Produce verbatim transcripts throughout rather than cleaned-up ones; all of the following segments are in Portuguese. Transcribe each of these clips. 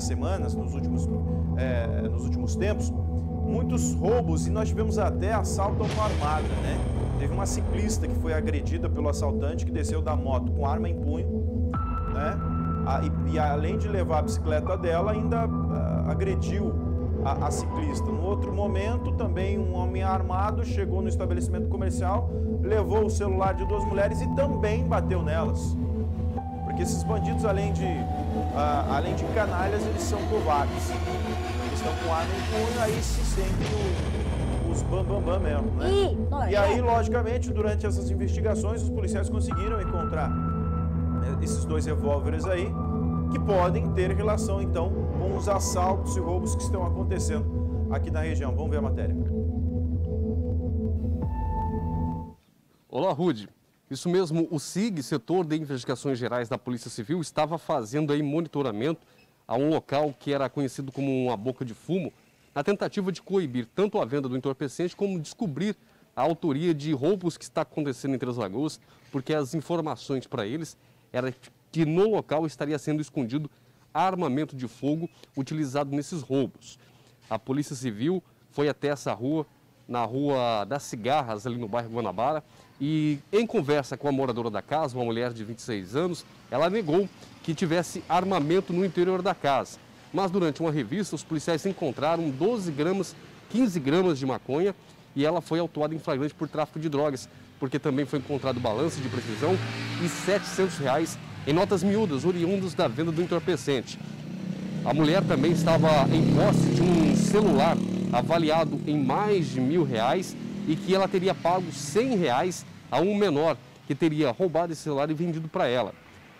semanas, nos últimos, é, nos últimos tempos, muitos roubos e nós tivemos até assalto a mão armada, né? Teve uma ciclista que foi agredida pelo assaltante que desceu da moto com arma em punho, né? A, e, e além de levar a bicicleta dela, ainda a, agrediu a, a ciclista. No outro momento, também um homem armado chegou no estabelecimento comercial, levou o celular de duas mulheres e também bateu nelas. Porque esses bandidos, além de, a, além de canalhas, eles são covardes. Eles estão com arma em punho, aí se sentem o, os bambambam bam, bam mesmo, né? E, e aí, logicamente, durante essas investigações, os policiais conseguiram encontrar esses dois revólveres aí, que podem ter relação, então, com os assaltos e roubos que estão acontecendo aqui na região. Vamos ver a matéria. Olá, Rude. Isso mesmo, o S I G, Setor de Investigações Gerais da Polícia Civil, estava fazendo aí monitoramento a um local que era conhecido como uma boca de fumo, na tentativa de coibir tanto a venda do entorpecente como descobrir a autoria de roubos que está acontecendo em Três Lagoas, porque as informações para eles era que no local estaria sendo escondido armamento de fogo utilizado nesses roubos. A Polícia Civil foi até essa rua, na Rua das Cigarras, ali no bairro Guanabara, e em conversa com a moradora da casa, uma mulher de vinte e seis anos, ela negou que tivesse armamento no interior da casa. Mas durante uma revista, os policiais encontraram doze gramas, quinze gramas de maconha e ela foi autuada em flagrante por tráfico de drogas, porque também foi encontrado balanço de precisão e setecentos reais em notas miúdas, oriundas da venda do entorpecente. A mulher também estava em posse de um celular avaliado em mais de mil reais e que ela teria pago cem reais a um menor que teria roubado esse celular e vendido para ela.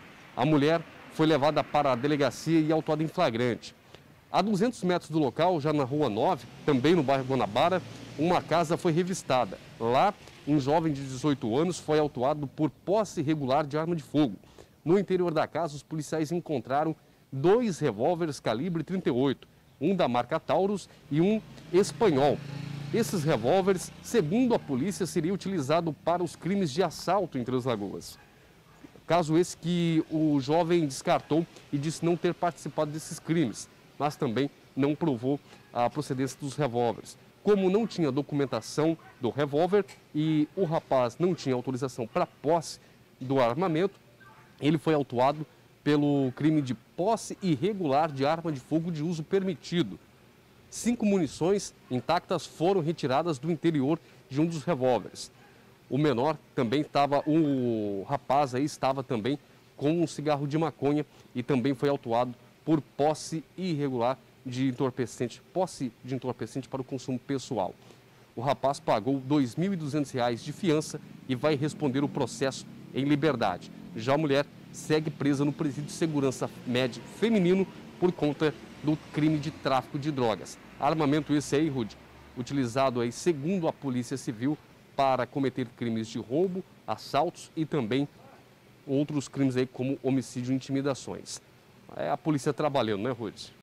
A mulher foi levada para a delegacia e autuada em flagrante. A duzentos metros do local, já na Rua nove, também no bairro Guanabara, uma casa foi revistada. Lá, um jovem de dezoito anos foi autuado por posse irregular de arma de fogo. No interior da casa, os policiais encontraram dois revólveres calibre trinta e oito, um da marca Taurus e um espanhol. Esses revólveres, segundo a polícia, seria utilizado para os crimes de assalto em Três Lagoas. Caso esse que o jovem descartou e disse não ter participado desses crimes, mas também não provou a procedência dos revólveres. Como não tinha documentação do revólver e o rapaz não tinha autorização para posse do armamento, ele foi autuado pelo crime de posse irregular de arma de fogo de uso permitido. Cinco munições intactas foram retiradas do interior de um dos revólveres. O menor também estava, o rapaz aí estava também com um cigarro de maconha e também foi autuado por posse irregular de entorpecente, posse de entorpecente para o consumo pessoal. O rapaz pagou dois mil e duzentos reais de fiança e vai responder o processo em liberdade. Já a mulher segue presa no presídio de segurança média feminino por conta do crime de tráfico de drogas. Armamento esse aí, Rude, utilizado aí, segundo a Polícia Civil, para cometer crimes de roubo, assaltos e também outros crimes aí como homicídio e intimidações. É a polícia trabalhando, né, Rude?